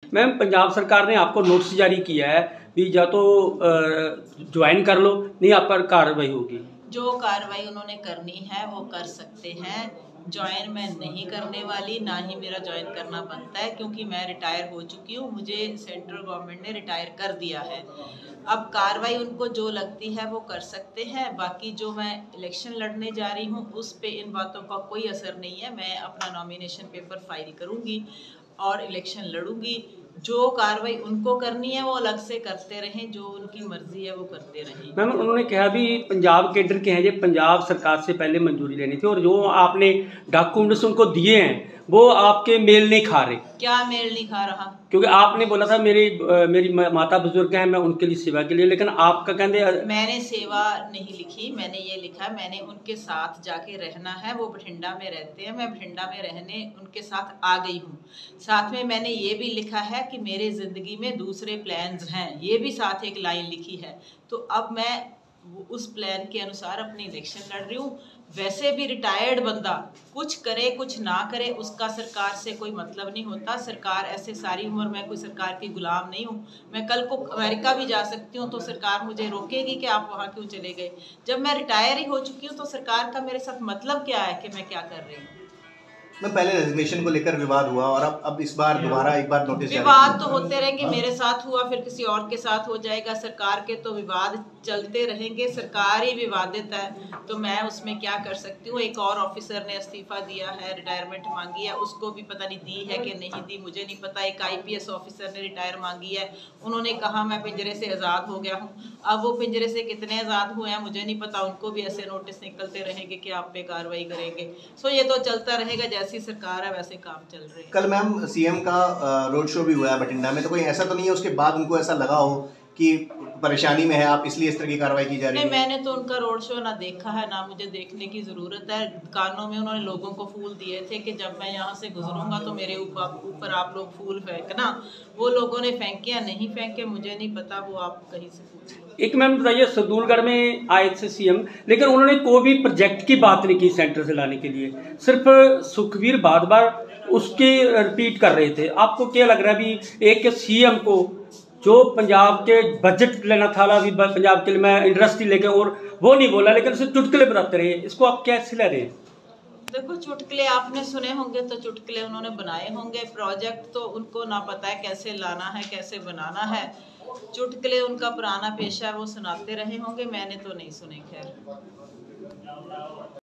Ma'am, Punjab सरकार ने आपको नोटिस जारी किया है भी या तो ज्वाइन कर लो, नहीं आप पर कार्रवाई होगी। जो कार्रवाई उन्होंने करनी है वो कर सकते हैं। ज्वाइन मैं नहीं करने वाली, ना ही मेरा ज्वाइन करना बनता है, क्योंकि मैं रिटायर हो चुकी हूँ। मुझे सेंट्रल गवर्नमेंट ने रिटायर कर दिया है। अब कार्रवाई उनको जो लगती है वो कर सकते हैं। बाकी जो मैं इलेक्शन लड़ने जा रही हूँ उस पे इन बातों का कोई असर नहीं है। मैं अपना नॉमिनेशन पेपर फाइल करूँगी और इलेक्शन लड़ूंगी। जो कार्रवाई उनको करनी है वो अलग से करते रहें, जो उनकी मर्जी है वो करते रहें। मैम, उन्होंने कहा भी पंजाब केडर के हैं, ये पंजाब सरकार से पहले मंजूरी लेनी थी और जो आपने डॉक्यूमेंट्स उनको दिए हैं वो आपके मेल नहीं खा रहे। क्या मेल नहीं खा रहा? क्योंकि आपने बोला था मेरी माता बुजुर्ग हैं, मैं उनके लिए सेवा के लिए, लेकिन आपका कहते मैंने सेवा नहीं लिखी, मैंने ये लिखा मैंने उनके साथ जाके रहना है। वो बठिंडा में रहते हैं, मैं बठिंडा में रहने उनके साथ आ गई हूँ। साथ में मैंने ये भी लिखा है कि मेरे ज़िंदगी में दूसरे प्लान्स हैं, ये भी साथ एक लाइन लिखी है। तो अब मैं उस प्लान के अनुसार अपनी इलेक्शन लड़ रही हूँ। वैसे भी रिटायर्ड बंदा कुछ करे कुछ ना करे उसका सरकार से कोई मतलब नहीं होता। सरकार ऐसे सारी उम्र मैं कोई सरकार की गुलाम नहीं हूँ। मैं कल को अमेरिका भी जा सकती हूँ तो सरकार मुझे रोकेगी कि आप वहाँ क्यों चले गए। जब मैं रिटायर ही हो चुकी हूँ तो सरकार का मेरे साथ मतलब क्या है कि मैं क्या कर रही हूँ। मैं पहले रेजिग्नेशन को लेकर विवाद हुआ और अब इस बार दोबारा एक बार नोटिस विवाद तो होते रहेंगे। मेरे साथ हुआ, फिर किसी और के साथ हो जाएगा। सरकार के तो विवाद चलते रहेंगे, सरकार ही विवादित है तो मैं उसमें क्या कर सकती हूँ। एक और ऑफिसर ने इस्तीफा दिया है, रिटायरमेंट मांगी है, उसको भी पता नहीं दी है कि नहीं दी मुझे नहीं पता। एक IPS ऑफिसर ने रिटायर मांगी है, उन्होंने कहा मैं पिंजरे से आज़ाद हो गया हूँ। अब वो पिंजरे से कितने आज़ाद हुए हैं मुझे नहीं पता, उनको भी ऐसे नोटिस निकलते रहेंगे कि आप पे कार्रवाई करेंगे। सो ये तो चलता रहेगा, जैसी सरकार है वैसे काम चल रहे हैं। कल मैम CM का रोड शो भी हुआ है बठिंडा में, तो कोई ऐसा तो नहीं है उसके बाद उनको ऐसा लगा हो कि परेशानी में है आप, इसलिए इस तरह की कार्रवाई की जा रही है? नहीं, मैंने तो उनका रोड शो ना देखा है ना मुझे देखने की ज़रूरत है। कानों में उन्होंने लोगों को फूल दिए थे कि जब मैं यहाँ से गुजरूंगा तो मेरे ऊपर आप लोग फूल फेंकना। वो लोगों ने फेंके या नहीं फेंके मुझे नहीं पता, वो आप कहीं से पूछ लो। एक मैम बताइए, सरदूलगढ़ में आए थे CM, लेकिन उन्होंने कोई भी प्रोजेक्ट की बात नहीं की सेंटर से लाने के लिए, सिर्फ सुखबीर बार उसकी रिपीट कर रहे थे। आपको क्या लग रहा है भी एक CM को जो पंजाब के बजट लेना था अभी पंजाब के लिए मैं इंडस्ट्री लेके, और वो नहीं बोला लेकिन उसे चुटकुले बताते रहे, इसको आप कैसे ले रहे हैं? देखो, चुटकुले आपने सुने होंगे तो चुटकुले उन्होंने बनाए होंगे। प्रोजेक्ट तो उनको ना पता है कैसे लाना है कैसे बनाना है। चुटकुले उनका पुराना पेशा है, वो सुनाते रहे होंगे, मैंने तो नहीं सुने। खैर।